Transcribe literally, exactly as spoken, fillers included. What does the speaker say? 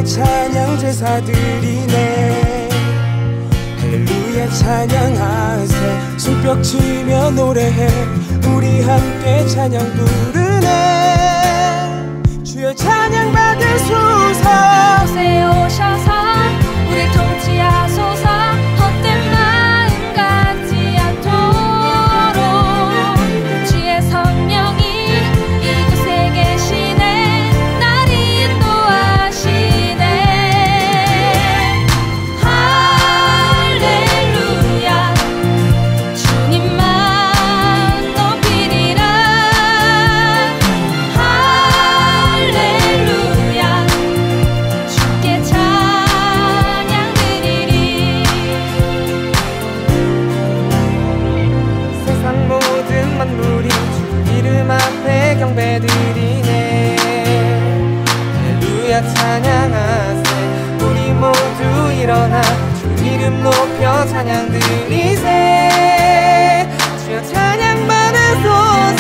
함께 찬양 제사 드리네. 할렐루야 찬양하세. 손뼉 치며 노래해. 우리 함께 찬양 부르네. 주여 찬양 받으소서. 이곳에 오셔서 우리 통치하소서. 헛된 마음 갖지 않도록 주의 성령이 이곳에 계시네. 날 인도하시네. 할렐루야 주님만 높이리라. 할렐루야 주께 찬양 드리리. 세상 모든 만물이 주 이름 앞에 경배드리네. 할렐루야 찬양하세. 우리 모두 일어나 주 이름 높여 찬양 드리세. 주여 찬양 받으소서.